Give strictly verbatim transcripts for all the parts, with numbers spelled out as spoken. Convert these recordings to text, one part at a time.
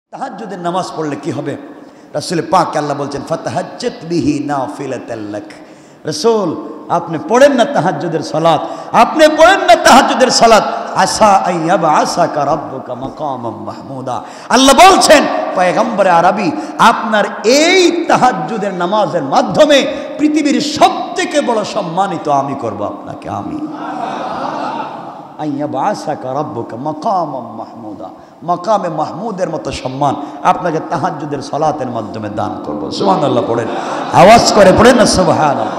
তাহাজ্জুদের নামাজ পড়লে কি হবে? রাসূল পাক আল্লাহ বলছেন ফাতাহাজ্জাত বিহি নাফিলাতাল লাক। রাসূল আপনি পড়েন না তাহাজ্জুদের সালাত, আপনি পড়েন না তাহাজ্জুদের সালাত, আসা আইয়াবআসাকা রাব্বুকা মাকামাম মাহমুদা। আল্লাহ বলছেন পয়গম্বরে আরবি আপনার এই তাহাজ্জুদের নামাজের মাধ্যমে পৃথিবীর সবথেকে বড় সম্মানিত আমি করব আপনাকে। আমি আইয়াবআসাকা রাব্বুকা মাকামাম মাহমুদা, মাকামে মাহমুদের মতো সম্মান আপনাকে তাহাজ্জুদের সালাতের মাধ্যমে দান করব। সুবহানাল্লাহ পড়েন, আওয়াজ করে পড়েন না সুবহানাল্লাহ।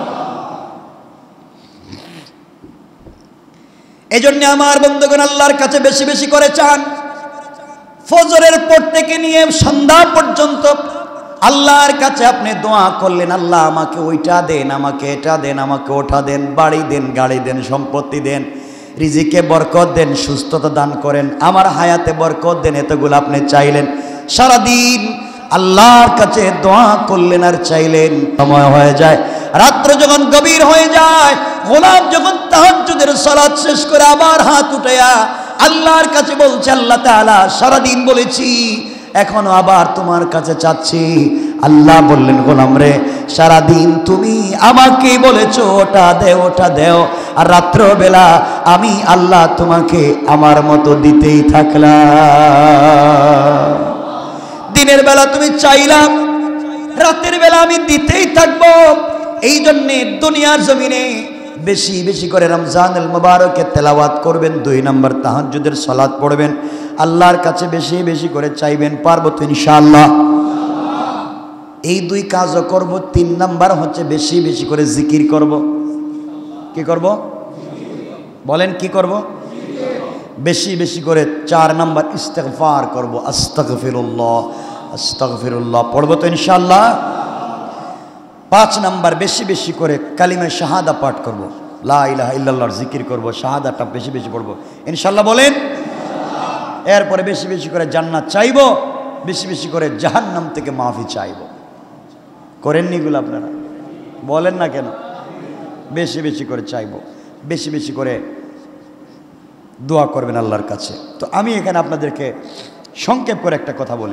এজন্য আমার বন্ধুগণ আল্লাহর কাছে বেশি বেশি করে চান, ফজরের পর থেকে নিয়ে সন্ধ্যা পর্যন্ত আল্লাহর কাছে আপনি দোয়া করলেন, আল্লাহ আমাকে ওইটা দেন, আমাকে এটা দেন, আমাকে ওটা দেন, বাড়ি দেন, গাড়ি দেন, সম্পত্তি দেন, রিজিকে বরকত দেন, সুস্থতা দান করেন, আমার হায়াতে বরকত দেন। এতগুলো আপনি চাইলেন, সারাদিন আল্লাহর কাছে দোয়া করলেন আর চাইলেন। সময় হয়ে যায়, রাত্র যখন গভীর হয়ে যায়, গোলাম যখন তাহাজ্জুদের সালাত শেষ করে আবার হাত উঠায়া আল্লাহর কাছে বলছে, আল্লাহ তাআলা সারাদিন বলেছি এখনো আবার তোমার কাছে চাচ্ছি। আল্লাহ বললেন, গোলাম রে সারাদিন তুমি আমাকে বলেছো ওটা দেও ওটা দেও, আর রাত্রবেলা আমি আল্লাহ তোমাকে আমার মতো দিতেই থাকলাম। দিনের বেলা তুমি চাইলাম, রাতের বেলা আমি দিতেই থাকবো। এই জন্যে দুনিয়ার জমিনে বেশি বেশি করে রমজানুল মুবারকে তেলাওয়াত করবেন, দুই নম্বর তাহাজ্জুদের সালাত পড়বেন, আল্লাহর কাছে বেশি বেশি করে চাইবেন। পারবো তো ইনশাআল্লাহ? এই দুই কাজও করব। তিন নাম্বার হচ্ছে বেশি বেশি করে জিকির করব। কি করব বলেন? কি করব? বেশি বেশি করে। চার নাম্বার ইস্তিগফার করব, আস্তাগফিরুল্লাহ আস্তাগফিরুল্লাহ পড়ব তো ইনশাআল্লাহ। পাঁচ নাম্বার বেশি বেশি করে কালিমা শাহাদা পাঠ করব, লা ইলাহা ইল্লাল্লাহর জিকির করব, শাহাদাটা বেশি বেশি পড়ব ইনশাআল্লাহ বলেন। এরপরে বেশি বেশি করে জান্নাত চাইব, বেশি বেশি করে জাহান্নাম থেকে মাফি চাইব। করেননি এগুলো আপনারা? বলেন না কেন? বেশি বেশি করে চাইব, বেশি বেশি করে দোয়া করবেন আল্লাহর কাছে। তো আমি এখানে আপনাদেরকে সংক্ষেপ করে একটা কথা বলি।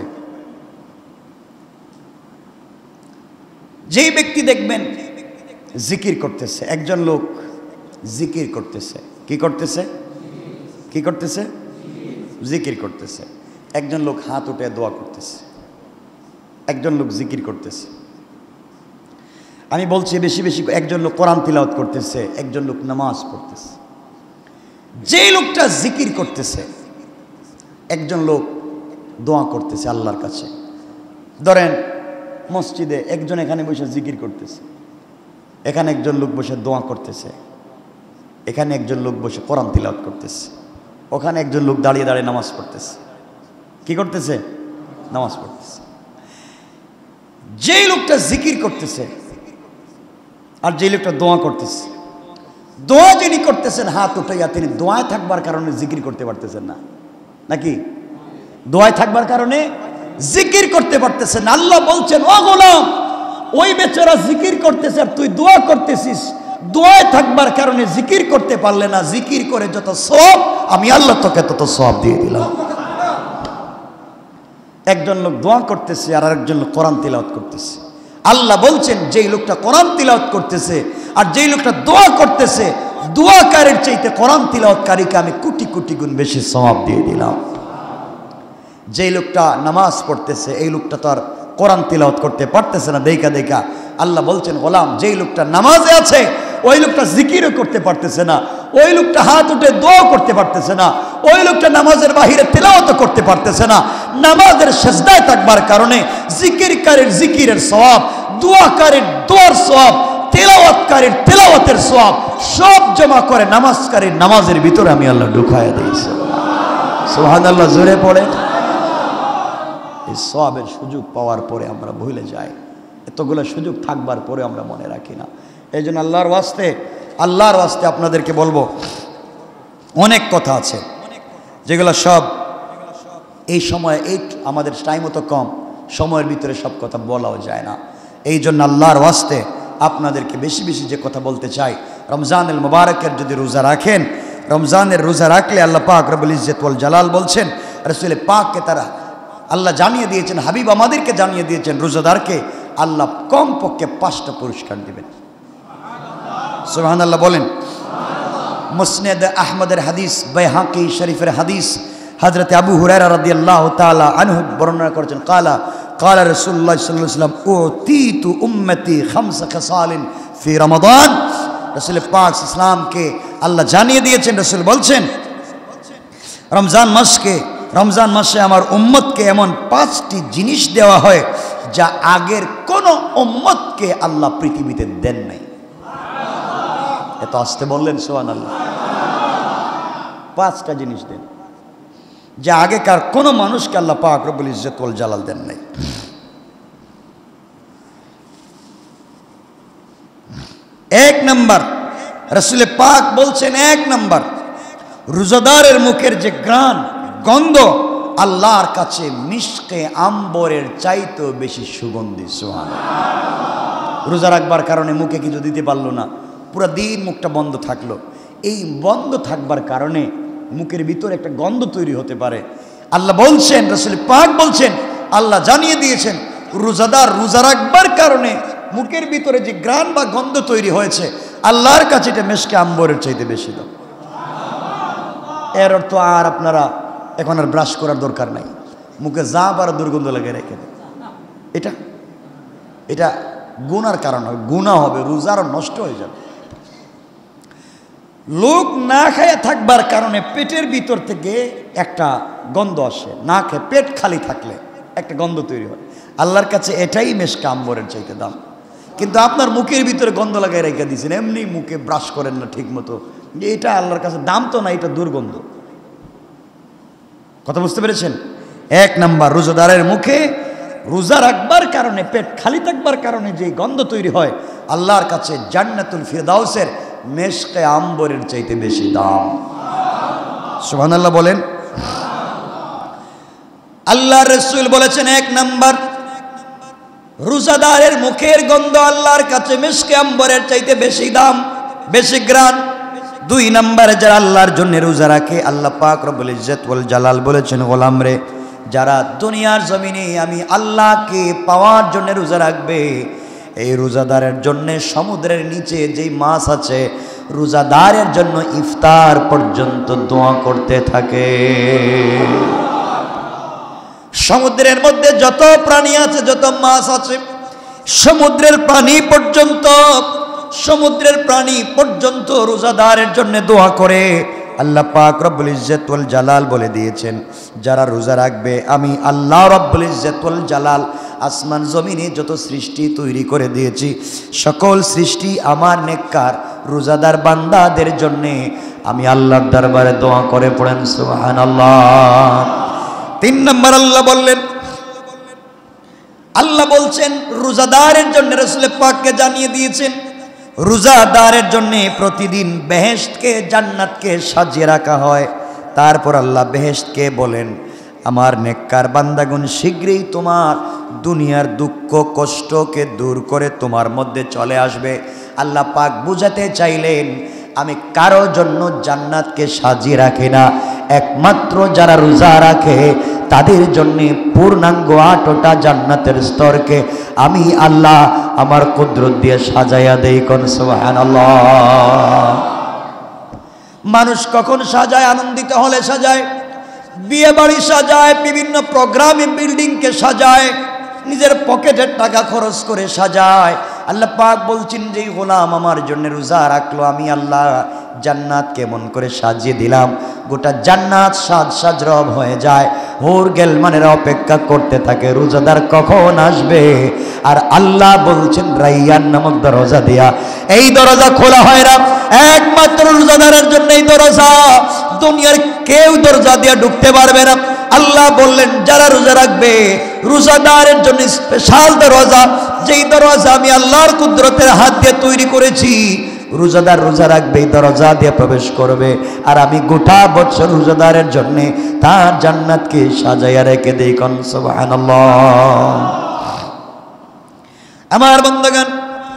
যেই ব্যক্তি দেখবেন জিকির করতেছে, একজন লোক জিকির করতেছে, কি করতেছে? কি করতেছে? জিকির করতেছে। একজন লোক হাত উঠে দোয়া করতেছে, একজন লোক জিকির করতেছে। আমি বলছি বেশি বেশি। একজন লোক কোরআন তিলাওয়াত করতেছে, একজন লোক নামাজ পড়তেছে। যেই লোকটা জিকির করতেছে, একজন লোক দোয়া করতেছে আল্লাহর কাছে। ধরেন মসজিদে একজন এখানে বসে জিকির করতেছে, এখানে একজন লোক বসে দোয়া করতেছে, এখানে একজন লোক বসে কোরআন তিলাওয়াত করতেছে, ওখানে একজন লোক দাঁড়িয়ে দাঁড়িয়ে নামাজ পড়তেছে। কি করতেছে? নামাজ পড়তেছে। যেই লোকটা জিকির করতেছে আর যেই লোকটা দোয়া করতেছে, দোয়া যিনি করতেছেন হাত উঠাইয়া, তিনি দোয়ায় থাকবার কারণে জিকির করতে পারতেছেন না, নাকি? দোয়ায় থাকবার কারণে জিকির করতে পারতেছেন না। আল্লাহ বলছেন, ও গোলাম, ওই বেচারা জিকির করতেছে আর তুই দোয়া করতেছিস, দোয়ায় থাকবার কারণে জিকির করতে পারলে না। জিকির করে যত সওয়াব আমি আল্লাহ তোকে তত সওয়াব দিয়ে দিলাম। একজন লোক দোয়া করতেছে আর আরেকজন লোক কোরআন তিলাওয়াত করতেছে। আল্লাহ বলছেন, যেই লোকটা কোরআন তিলাওয়াত করতেছে আর যেই লোকটা দোয়া করতেছে, দোয়াকারীর চাইতে কোরআন তিলাওয়াতকারীকে আমি কোটি কোটি গুণ বেশি সওয়াব দিয়ে দিলাম। যেই লোকটা নামাজ পড়তেছে, এই লোকটা তো আর কোরআন তিলাওয়াত করতে পারতেছে না দেখা দেখা। আল্লাহ বলছেন, গোলাম যেই লোকটা নামাজে আছে ওই লোকটা জিকিরও করতে পারতেছে না, ওই লোকটা হাত উঠে দোয়া করতে পারতেছে না, ওই লোকটা নামাজের বাহিরে তেলাওয়াত করতে পারতেছে না। নামাজের সেজদায় থাকবার কারণে জিকিরকারীর জিকিরের সওয়াব, দোয়াকারীর দোয়ার সওয়াব, তেলাওয়াতকারীর তেলাওয়াতের সওয়াব সব জমা করে নামাজকারীর নামাজের ভিতরে আমি আল্লাহ ঢুকায়া দিয়েছি। সুবহানাল্লাহ জোরে পড়ে। এই সওয়াবের সুযোগ পাওয়ার পরে আমরা ভুলে যাই, এতগুলো সুযোগ থাকবার পরে আমরা মনে রাখি না। এই জন্য আল্লাহর ওয়াস্তে আল্লাহর ওয়াস্তে আপনাদেরকে বলবো, অনেক কথা আছে যেগুলো সব এই সময়, এই আমাদের টাইমও তো কম, সময়ের ভিতরে সব কথা বলাও যায় না। এই জন্য আল্লাহর ওয়াস্তে আপনাদেরকে বেশি বেশি যে কথা বলতে চাই, রমজানুল মুবারকের যদি রোজা রাখেন, রমজানের রোজা রাখলে আল্লাহ পাক রব্বুল ইজ্জত ওয়াল জালাল বলছেন, রাসূল পাককে তারা আল্লাহ জানিয়ে দিয়েছেন, হাবিব আমাদেরকে জানিয়ে দিয়েছেন, রোজাদারকে আল্লাহ কমপক্ষে পাঁচটা পুরস্কার দিবেন। সুবহানাল্লাহ বলেন। মুসনেদ আহমদের হাদিস, বাইহাকি শরীফের হাদিস, হযরত আবু হুরায়রা রাদিয়াল্লাহু তাআলা আনহু বর্ণনা করেছেন, কালা কালা রাসূলুল্লাহ সাল্লাল্লাহু আলাইহি ওয়াসাল্লাম উতীতু উম্মতি খামস খিসালিন ফি রমাদান। রাসূল পাক ইসলামকে আল্লাহ জানিয়ে দিয়েছেন, রাসূল বলছেন রমজান মাসকে রমজান মাসে আমার উম্মতকে এমন পাঁচটি জিনিস দেওয়া হয় যা আগের কোন উম্মতকে আল্লাহ পৃথিবীতে দেন নাই। এত আসতে বললেন সুবহানাল্লাহ। পাঁচটা জিনিস দেন যা আগেকার কোন মানুষকে আল্লাহ পাক রব্বুল ইজ্জত ওয়াল জালাল দেন নাই। এক নাম্বার, রাসূল পাক বলছেন, এক নাম্বার, রোজাদারের মুখের যে ঘ্রাণ গন্ধ আল্লাহর কাছে মিশকে আম্বরের চাইতেও বেশি সুগন্ধি। সুবহানাল্লাহ। রোজা রাখবার কারণে মুখে কিছু দিতে পারলো না, পুরো দিন মুখটা বন্ধ থাকলো, এই বন্ধ থাকবার কারণে মুখের ভিতরে একটা গন্ধ তৈরি হতে পারে। আল্লাহ বলছেন, রাসূল পাক বলছেন, আল্লাহ জানিয়ে দিয়েছেন, রোজাদার রোজা রাখবার কারণে মুখের ভিতরে যে ঘ্রাণ বা গন্ধ তৈরি হয়েছে আল্লাহর কাছে এটা মিশকে আম্বরের চাইতে বেশি দাম। এর অর্থ আর আপনারা এখন আর ব্রাশ করার দরকার নাই, মুখে যা পারা দুর্গন্ধ লাগে রেখে দেন। এটা এটা গুনার কারণ হবে, গুনাহ হবে, রোজারও নষ্ট হয়ে যাবে। লোক না খেয়ে থাকবার কারণে পেটের ভিতর থেকে একটা গন্ধ আসে, না খেয়ে পেট খালি থাকলে একটা গন্ধ তৈরি হয়। আল্লাহর কাছে এটাই মিশকে আম্বরের চাইতে দাম। কিন্তু আপনার মুখের ভিতরে গন্ধ লাগাই রেখে দিয়েছেন, এমনি মুখে ব্রাশ করেন না ঠিক মতো, এটা আল্লাহর কাছে দাম তো না, এটা দুর্গন্ধ। কথা বুঝতে পেরেছেন? এক নাম্বার, রোজাদারের মুখে রোজা রাখবার কারণে, পেট খালি থাকবার কারণে যে গন্ধ তৈরি হয় আল্লাহর কাছে জান্নাতুল ফিরদাউসের মিশকে আম্বরের চাইতে বেশি দাম। সুবহানাল্লাহ বলেন। আল্লাহ রাসূল বলেছেন, এক নাম্বার, রোজাদারের মুখের গন্ধ আল্লাহর কাছে মিশকে আম্বরের চাইতে বেশি দাম, বেশি ঘ্রাণ। দুই নাম্বারে, যারা আল্লাহর জন্য রোজা রাখে, আল্লাহ পাক রব্বুল ইজ্জত ওয়াল জালাল বলেছেন, গোলাম রে, যারা দুনিয়ার জমিনে আমি আল্লাহকে পাওয়ার জন্য রোজা রাখবে, এই রোজাদারের জন্য সমুদ্রের নিচে যেই মাছ আছে রোজাদারের জন্য ইফতার পর্যন্ত দোয়া করতে থাকে। সমুদ্রের মধ্যে যত প্রাণী আছে, যত মাছ আছে, সমুদ্রের প্রাণী পর্যন্ত সমুদ্রের প্রাণী পর্যন্ত রোজাদারের জন্য দোয়া করে। আল্লাহ পাক রব্বুল ইজ্জত ওয়াল জালাল বলে দিয়েছেন, যারা রোজা রাখবে আমি আল্লাহ রব্বুল ইজ্জত ওয়াল জালাল আসমান জমিনে যত সৃষ্টি তৈরি করে দিয়েছি, সকল সৃষ্টি আমার নেককার রোজাদার বান্দাদের জন্যে আমি আল্লাহর দরবারে দোয়া করে পড়েন সুবহানাল্লাহ। তিন নম্বর আল্লাহ বললেন, আল্লাহ বলছেন রোজাদারের জন্য রাসূল পাককে জানিয়ে দিয়েছেন, রোজাদারের জন্য প্রতিদিন বেহেশতকে, জান্নাতকে সাজিয়ে রাখা হয়। তারপর আল্লাহ বেহেশতকে বলেন, আমার নেককার বান্দাগণ শীঘ্রই তোমার দুনিয়ার দুঃখ কষ্টকে দূর করে তোমার মধ্যে চলে আসবে। আল্লাহ পাক বুঝাতে চাইলেন, আমি কারো জন্য জান্নাতকে সাজিয়ে রাখি না, একমাত্র যারা রোজা রাখে তাদের জন্য পূর্ণাঙ্গ আটটা জান্নাতের স্তরকে আমি আল্লাহ আমার কুদরত দিয়ে সাজাইয়া দেই। কোন সুবহানাল্লাহ। মানুষ কখন সাজায়? আনন্দিত হলে সাজায়, বিয়ে বাড়ি সাজায়, বিভিন্ন প্রোগ্রামে বিল্ডিংকে সাজায়, নিজের পকেটের টাকা খরচ করে সাজায়। আল্লাহ পাক বলছেন, যে গোলাম আমার জন্য রোজা রাখলো, আমি আল্লাহ জান্নাত কেমন করে সাজিয়ে দিলাম, গোটা জান্নাত সাজ সাজরব হয়ে যায়। হোর গেলমানেরা অপেক্ষা করতে থাকে রোজাদার কখন আসবে। আর আল্লাহ বলছেন, রাইয়ান নামক দরজা দিয়া, এই দরজা খোলা হয় না, একমাত্র রোজাদারের জন্য এই দরজা, দুনিয়ার কেউ দরজা দিয়া ঢুকতে পারবে না। আল্লাহ বললেন, যারা রোজা রাখবে রোজাদারের জন্য স্পেশাল দরজা, যেই দরজা আমি আল্লাহর কুদরতের হাত দিয়ে তৈরি করেছি, রোজাদার রোজা রাখবে এই দরজা দিয়ে প্রবেশ করবে, আর আমি গোটা বছর রোজাদারের জন্য তার জান্নাতকে সাজাইয়া রেখে দেই। কোন সুবহানাল্লাহ। আমার বান্দাগণ,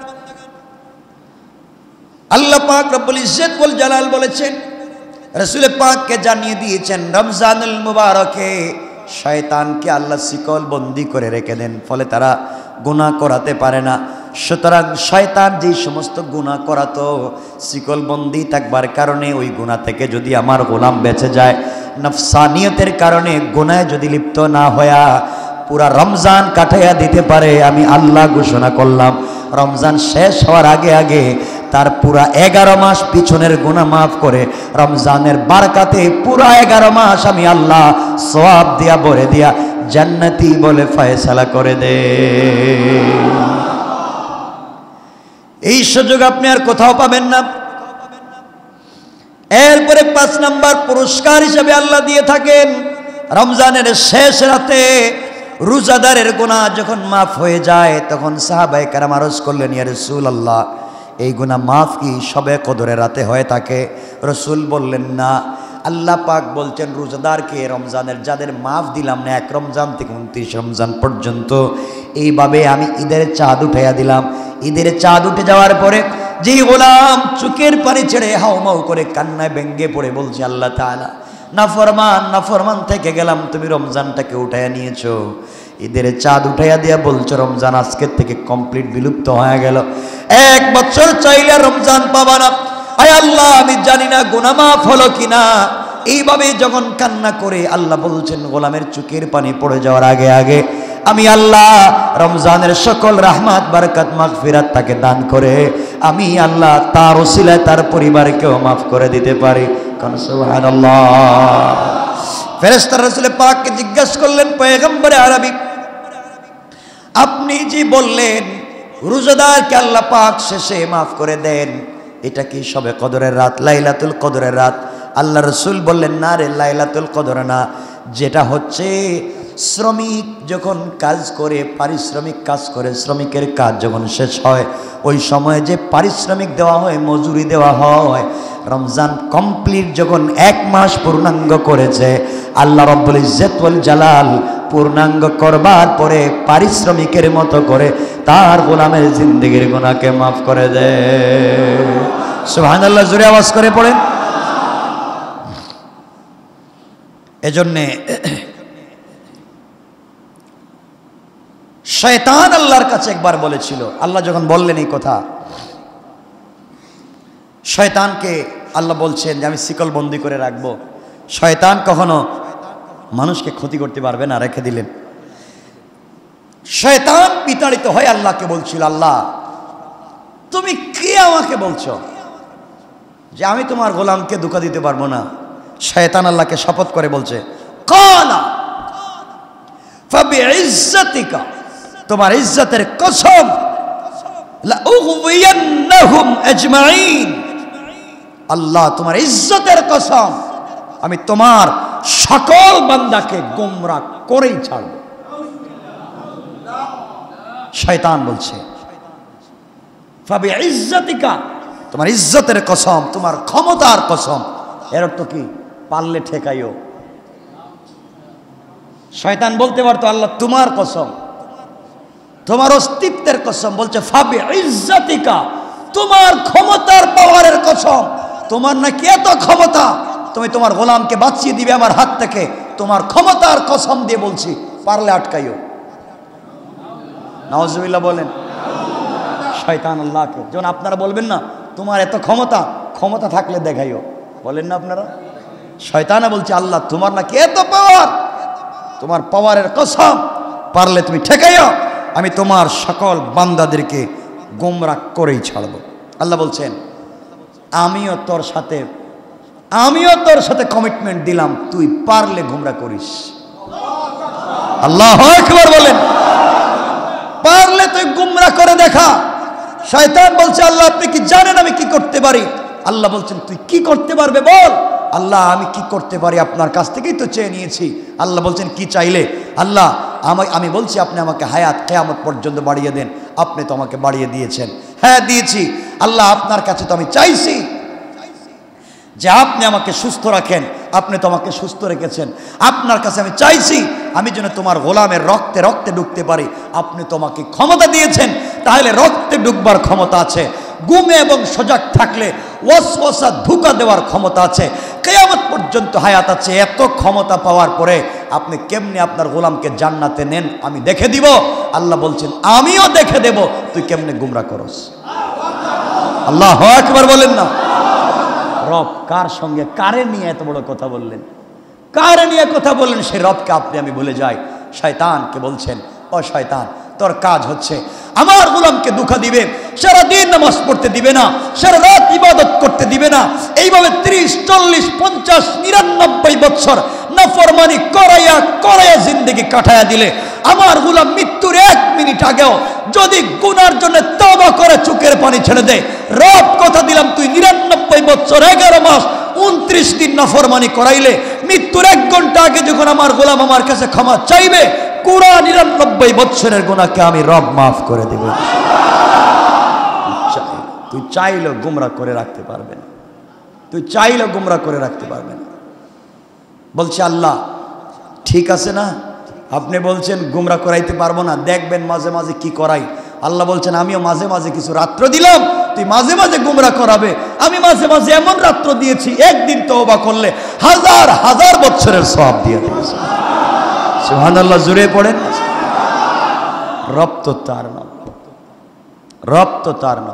আল্লাহ পাক রব্বুল ইজ্জত ওয়াল জালাল বলেছেন, রাসূল পাককে জানিয়ে দিয়েছেন, রমজানুল মুবারকে শয়তানকে আল্লাহ শিকল বন্দি করে রেখে দেন, ফলে তারা গুনাহ করাতে পারে না। সুতরাং শয়তান যেই সমস্ত গুনাহ করাতো শিকল বন্দি থাকবার কারণে ওই গুনাহ থেকে যদি আমার গোলাম বেঁচে যায়, নফসানিয়তের কারণে গুনাহে যদি লিপ্ত না হয়া পুরা রমজান কাটাইয়া দিতে পারে, আমি আল্লাহ ঘোষণা করলাম রমজান শেষ হওয়ার আগে আগে তার পুরা এগারো মাস পিছনের গুনাহ মাফ করে রমজানের বারকাতে পুরা এগারো মাস আমি আল্লাহ সওয়াব দিয়া ভরে দিয়া জান্নাতি বলে ফয়সালা করে দে। এই সুযোগ আপনি আর কোথাও পাবেন না। এরপরে পাঁচ নাম্বার পুরস্কার হিসেবে আল্লাহ দিয়ে থাকেন রমজানের শেষ রাতে রোজাদারের গুনাহ যখন মাফ হয়ে যায় তখন সাহাবায়ে কেরাম আরজ করলেন, ইয়া রাসূলুল্লাহ, এই গুনাহ মাফ কি সবে কদরের রাতে হয়ে থাকে? রাসূল বললেন, না, আল্লাহ পাক বলছেন রোজাদারকে রমজানের যাদের মাফ দিলাম না এক রমজান থেকে উনত্রিশ রমজান পর্যন্ত, এইভাবে আমি ঈদের চাঁদ উঠাইয়া দিলাম। ঈদের চাঁদ উঠে যাওয়ার পরে যেই গোলাম চোখের পানি ছেড়ে হাউমাউ করে কান্নায় ভেঙ্গে পড়ে বলছে, আল্লাহ তাআলা, নাফরমান নাফরমান থেকে গেলাম, তুমি রমজানটাকে উঠাইয়া নিয়েছো, ঈদের চাঁদ উঠাইয়া দিয়া বলছো রমজান আজকের থেকে কমপ্লিট বিলুপ্ত হয়ে গেল, এক বছর চাইলে রমজান পাবা না। আয় আল্লাহ, আমি জানি না গুনাহ মাফ হলো কিনা। এইভাবে যখন কান্না করে আল্লাহ বলছেন গোলামের চোখের পানি পড়ে যাওয়ার আগে আগে আমি আল্লাহ রমজানের সকল রাহমাত বারাকাত মাগফিরাত তাকে দান করে আমি আল্লাহ তার ওসিলায় তার পরিবারকেও মাফ করে দিতে পারি। কারণ সুবহানাল্লাহ। ফেরেশতা রাসূল পাককে জিজ্ঞাসা করলেন, পয়গম্বরে আরবি, আপনি যে বললেন রোজাদারকে আল্লাহ পাক শেষে মাফ করে দেন, এটা কি সবে কদরের রাত, লাইলাতুল কদরের রাত? আল্লাহ রসুল বললেন, না রে, লাইলাতুল কদর না, যেটা হচ্ছে শ্রমিক যখন কাজ করে, পারিশ্রমিক কাজ করে, শ্রমিকের কাজ যখন শেষ হয় ওই সময়ে যে পারিশ্রমিক দেওয়া হয়, মজুরি দেওয়া হয়, রমজান কমপ্লিট যখন এক মাস পূর্ণাঙ্গ করেছে, আল্লাহ রব্বুল ইজ্জত ওয়াল জালাল পূর্ণাঙ্গ করবার পরে পারিশ্রমিকের মতো করে তার গোলামের জিন্দেগির গুনাহকে মাফ করে দেয়। সুবহানাল্লাহ, জোরে আওয়াজ করে পড়েন। এজন্যে শয়তান আল্লাহর কাছে একবার বলেছিল, আল্লাহ যখন বললেন এই কথা, শয়তানকে আল্লাহ বলছেন যে আমি শিকল বন্দি করে রাখবো, শয়তান কখনো মানুষকে ক্ষতি করতে পারবে না, রেখে দিলেন। শয়তান বিতাড়িত হয়ে আল্লাহকে বলছিল, আল্লাহ তুমি কি আমাকে বলছো যে আমি তোমার গোলামকে ধোঁকা দিতে পারবো না? শয়তান আল্লাহকে শপথ করে বলছে, কালা ফাবিইজ্জাতিকা, তোমার ইজ্জতের কসম, লা উগওয়িয়ান্নাহুম আজমাইন, আল্লাহ তোমার ইজ্জতের কসম, আমি তোমার সকল বান্দাকে গোমরাহ করেই ছাড়ব। শয়তান বলছে ফাবিইজ্জাতিকা, তোমার ইজ্জতের কসম, তোমার ক্ষমতার কসম। এর অর্থ কি? পারলে ঠেকাইও। শয়তান বলতে পারতো আল্লাহ তোমার কসম, তোমার অস্তিত্বের কসম, বলছে ফাবিইজ্জাতিকা, তোমার ক্ষমতার পাওয়ারের কসম, তোমার নাকি এত ক্ষমতা তুমি তোমার গোলামকে বাঁচিয়ে দিবে আমার হাত থেকে, তোমার ক্ষমতার কসম দিয়ে বলছি, পারলে আটকাইও। নাউজুবিল্লাহ বলেন। শয়তান আল্লাহকে যখন আপনারা বলবেন না তোমার এত ক্ষমতা, ক্ষমতা থাকলে দেখাইও, বলেন না আপনারা? শয়তানা বলছে আল্লাহ তোমার নাকি এত পাওয়ার, তোমার পাওয়ারের কসম, পারলে তুমি ঠেকাইও, আমি তোমার সকল বান্দাদেরকে গোমরাহ করেই ছাড়ব। আল্লাহ বলছেন আমিও তোর সাথে আমিও তোর সাথে কমিটমেন্ট দিলাম, তুই পারলে গোমরাহ করিস। আল্লাহু আকবার বলেন। পারলে তুই গোমরাহ করে দেখা। শয়তান বলছে আল্লাহ আপনি কি জানেন আমি কি করতে পারি? আল্লাহ বলছেন তুই কি করতে পারবে বল। আল্লাহ আমি কি করতে পারি আপনার কাছ থেকেই তো চেয়ে নিয়েছি। আল্লাহ বলছেন কি চাইলে? আল্লাহ আমাকে আমি বলছি আপনি আমাকে হায়াত কিয়ামত পর্যন্ত বাড়িয়ে দেন, আপনি তো আমাকে বাড়িয়ে দিয়েছেন। হ্যাঁ দিয়েছি আল্লাহ, আপনার কাছে তো আমি চাইছি যে আপনি আমাকে সুস্থ রাখেন, আপনি তো আমাকে সুস্থ রেখেছেন। আপনার কাছে আমি চাইছি আমি যেন তোমার গোলামের রক্তে রক্তে ঢুকতে পারি, আপনি তো আমাকে ক্ষমতা দিয়েছেন, তাহলে রক্তে ঢুকবার ক্ষমতা আছে, ঘুমে এবং সজাগ থাকলে ওয়াসওয়াসা ধোঁকা দেওয়ার ক্ষমতা আছে, কিয়ামত পর্যন্ত হায়াত আছে। এত ক্ষমতা পাওয়ার পরে আপনি কেমনে আপনার গোলামকে জান্নাতে নেন আমি দেখে দিব। আল্লাহ বলছেন আমিও দেখে দেব তুই কেমনে গুমরা করস। আল্লাহু আকবার বলেন না। রব কার সঙ্গে কারে নিয়ে এত বড় কথা বললেন, কারে নিয়ে কথা বললেন, সে রবকে আপনি আমি ভুলে যাই। শয়তানকে বলছেন ও শয়তান তোর কাজ হচ্ছে আমার গোলামকে দুঃখ দিবে, সারাদিন নামাজ পড়তে দিবে না, সারা রাত ইবাদত করতে দিবে না, এইভাবে ত্রিশ চল্লিশ পঞ্চাশ নিরানব্বই বছর নাফরমানি করাইয়া করাইয়া জিন্দগি কাটাইয়া দিলে আমার গোলাম মৃত্যুর এক মিনিট আগেও যদি গুনার জন্য তওবা করে চোখের পানি ছেড়ে দেয়, রব কথা দিলাম তুই নিরানব্বই বছর এগারো মাস উনত্রিশ দিন নাফরমানি করাইলে মৃত্যুর এক ঘন্টা আগে যখন আমার গোলাম আমার কাছে ক্ষমা চাইবে পুরা নিরানব্বই বছরের গুনাহকে আমি রব মাফ করে দেব। তুই চাইলেও গুমরা করে রাখতে পারবে না, তুই চাইলেও গুমরা করে রাখতে পারবে না। বলছে আল্লাহ ঠিক আছে না, আপনি বলছেন গুমরা করাইতে পারবো না, দেখবেন মাঝে মাঝে কি করাই। আল্লাহ বলছেন আমিও মাঝে মাঝে কিছু রাত্র দিলাম, তুই মাঝে মাঝে গুমরা করাবে। আমি মাঝে মাঝে এমন রাত্র দিয়েছি একদিন তওবা করলে হাজার হাজার বছরের সওয়াব দিয়ে দিয়েছি। সুবহানাল্লাহ জোরে পড়েন। রব তো তার নাম, রব তো তার নাম।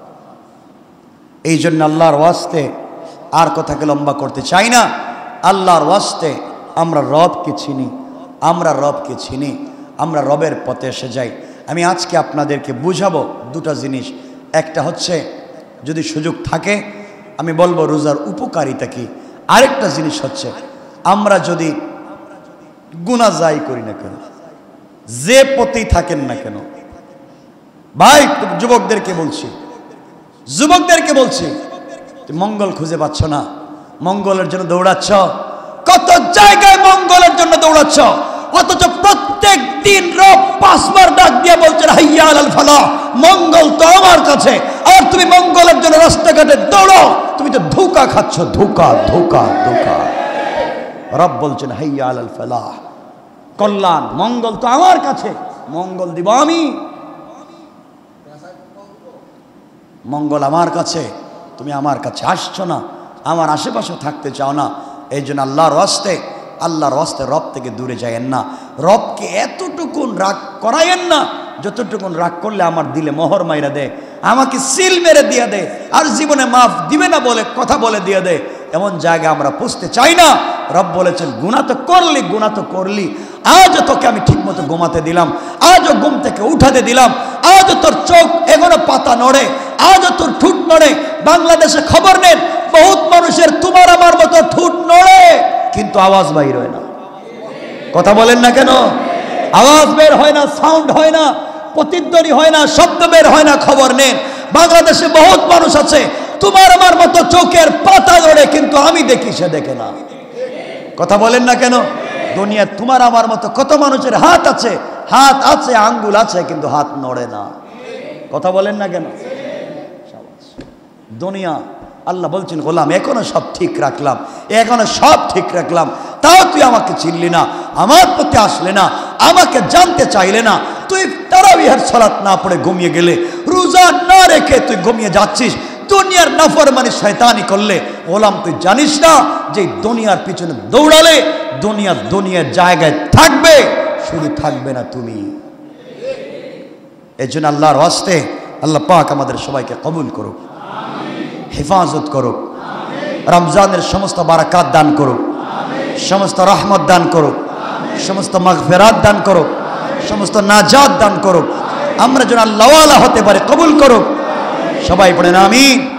এই জন্য আল্লাহর ওয়াস্তে আর কথাকে লম্বা করতে চাই না। আল্লাহর ওয়াস্তে আমরা রবকে চিনি, আমরা রবকে চিনি, আমরা রবের পথে এসে যাই। আমি আজকে আপনাদেরকে বুঝাবো দুটো জিনিস। একটা হচ্ছে যদি সুযোগ থাকে আমি বলবো রোজার উপকারিতা কি। আরেকটা জিনিস হচ্ছে আমরা যদি গুনাহ যাই করি না কেন, যে পথেই থাকেন না কেন, ভাই যুবকদেরকে বলছি, যুবকদেরকে বলছি মঙ্গল খুঁজে পাচ্ছ না, মঙ্গলের জন্য দৌড়াচ্ছ, কত জায়গায় মঙ্গলের জন্য দৌড়াচ্ছ, অথচ প্রত্যেক দিন রব পাঁচবার ডাক দিয়ে বলছেন হাইয়া আলাল ফালাহ, মঙ্গল তো আমার কাছে, আর তুমি মঙ্গলের জন্য রাস্তাঘাটে দৌড়ো, তুমি তো ধোঁকা খাচ্ছ, ধোঁকা ধোঁকা ধোঁকা। রব বলছেন হাইয়া আলাল ফালাহ, কল্যাণ মঙ্গল তো আমার কাছে, মঙ্গল দিব আমি, মঙ্গল আমার কাছে, তুমি আমার কাছে আসছো না, আমার আশেপাশে থাকতে চাও না। এই জন্য আল্লাহর ওয়াস্তে, আল্লাহর ওয়াস্তে রব থেকে দূরে যায়েন না, রবকে এতটুকুন রাগ করায়েন না যতটুকুন রাগ করলে আমার দিলে মোহর মাইরা দেয়, আমাকে সিল মেরে দিয়ে দেয়, আর জীবনে মাফ দিবে না বলে কথা বলে দিয়ে দেয়। এমন জায়গায় আমরা পুষতে চাই না। রব বলেছেন গুনাহ তো করলি, গুনাহ তো করলি, আজও তোকে আমি ঠিক মতো ঘুমাতে দিলাম, আজও ঘুম থেকে উঠাতে দিলাম, আজও তোর চোখ এখনো পাতা নড়ে, আজও তোর ঠুট নড়ে। বাংলাদেশে খবর নেন বহুত মানুষের তোমার আমার মতো ঠুট নড়ে কিন্তু আওয়াজ বাইর হয় না। কথা বলেন না কেন? আওয়াজ বের হয় না, সাউন্ড হয় না, প্রতিধ্বনি হয় না, শব্দ বের হয় না। খবর নেন বাংলাদেশে বহুত মানুষ আছে তোমার আমার মতো চোখের পাতা নড়ে কিন্তু আমি দেখি সে দেখে না। কথা বলেন না কেন? দুনিয়া তোমার আমার মতো কত মানুষের হাত আছে, হাত আছে, আঙ্গুল আছে, কিন্তু হাত নড়ে না। কথা বলেন না কেন? দুনিয়া আল্লাহ বলছেন গোলাম এখনো সব ঠিক রাখলাম, এখনো সব ঠিক রাখলাম, তাও তুই আমাকে চিনলি না, আমার প্রতি আসলে না, আমাকে জানতে চাইলে না। তুই তারাবিহের সালাত না পড়ে ঘুমিয়ে গেলে, রোজা না রেখে তুই ঘুমিয়ে যাচ্ছিস, দুনিয়ার নাফরমানি শয়তানি করলে, গোলাম তুই জানিস না যে দুনিয়ার পিছনে দৌড়ালে দুনিয়া দুনিয়ার জায়গায় থাকবে, শুধু থাকবে না তুমি। এই জন্য আল্লাহর ওয়াস্তে আল্লাহ পাক আমাদের সবাইকে কবুল করুক, হেফাজত করুক, রমজানের সমস্ত বারাকাত দান করুক, সমস্ত রহমত দান করুক, সমস্ত মাগফিরাত দান করুক, সমস্ত নাজাত দান করুক। আমরা যেন আল্লাহওয়ালা হতে পারে কবুল করুক। সবাই পড়েন আমিন।